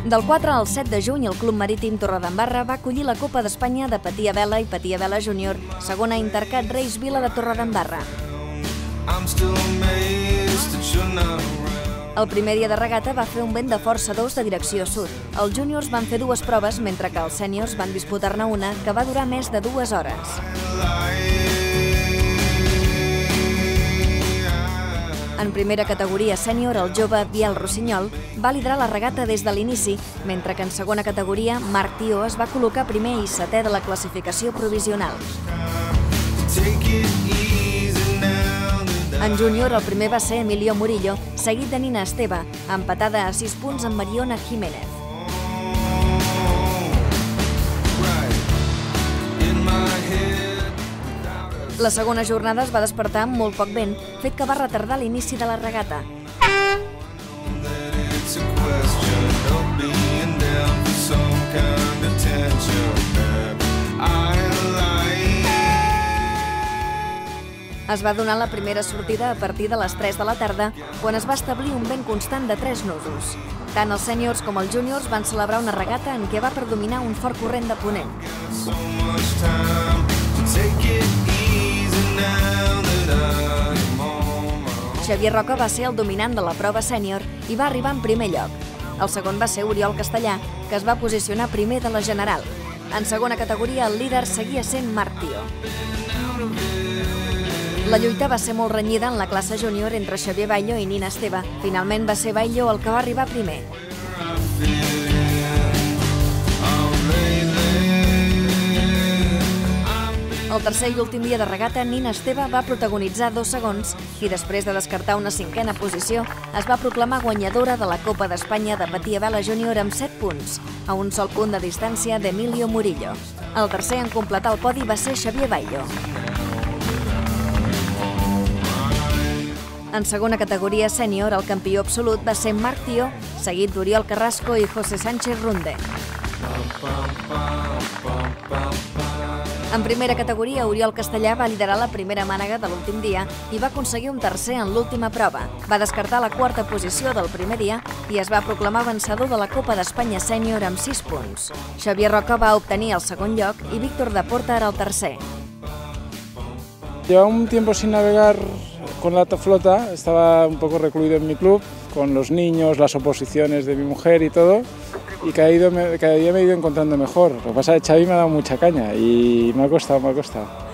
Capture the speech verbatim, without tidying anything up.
Del quatre al set de juny, el Club Marítim Torredembarra va acollir la Copa d'Espanya de Patia Vela i Patia Vela Júnior, segona Intercat Reis Vila de Torredembarra. El primer dia de regata va fer un vent de força dos de direcció sud. Els júniors van fer dues proves, mentre que els sèniors van disputar-ne una que va durar més de dues hores. En primera categoria sènior, el jove Biel Rossinyol va liderar la regata des de l'inici, mentre que en segona categoria, Marc Tió es va col·locar primer i setè de la classificació provisional. En júnior, el primer va ser Emilio Murillo, seguit de Nina Esteve, empatada a sis punts amb Mariona Jiménez. La segona jornada es va despertar amb molt poc vent, fet que va retardar l'inici de la regata. Es va donar la primera sortida a partir de les tres de la tarda, quan es va establir un vent constant de tres nusos. Tant els sèniors com els júniors van celebrar una regata en què va predominar un fort corrent de ponent. Xavier Roca va ser el dominant de la prova sènior i va arribar en primer lloc. El segon va ser Oriol Castellà, que es va posicionar primer de la general. En segona categoria, el líder seguia sent Marc Tió. La lluita va ser molt renyida en la classe júnior entre Xavier Baillo i Nina Esteve. Finalment va ser Baillo el que va arribar primer. El tercer i últim dia de regata, Nina Esteve va protagonitzar dos segons i després de descartar una cinquena posició, es va proclamar guanyadora de la Copa d'Espanya de Patia Vela Júnior amb set punts, a un sol punt de distància d'Emilio Murillo. El tercer en completar el podi va ser Xavier Baillo. En segona categoria sènior, el campió absolut va ser Marc Tió, seguit d'Oriol Carrasco i José Sánchez Runde. En primera categoria, Oriol Castellà va liderar la primera mànega de l'últim dia i va aconseguir un tercer en l'última prova. Va descartar la quarta posició del primer dia i es va proclamar vencedor de la Copa d'Espanya sènior amb sis punts. Xavier Roca va obtenir el segon lloc i Víctor de Porta era el tercer. Llevaba un tiempo sin navegar con la flota, estaba un poco recluido en mi club, con los niños, las oposiciones de mi mujer y todo, y cada, ido, cada día me he ido encontrando mejor. Lo que pasa es que Xavi me ha dado mucha caña y me ha costado, me ha costado.